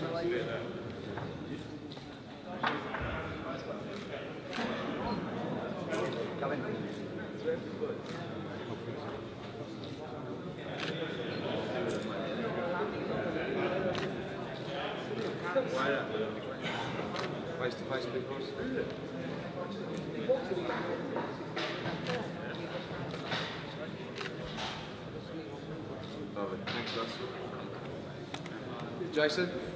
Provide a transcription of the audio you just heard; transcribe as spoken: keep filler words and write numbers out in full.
Gavin. Face to face, big boss. Love it. Thanks, Russ. Jason?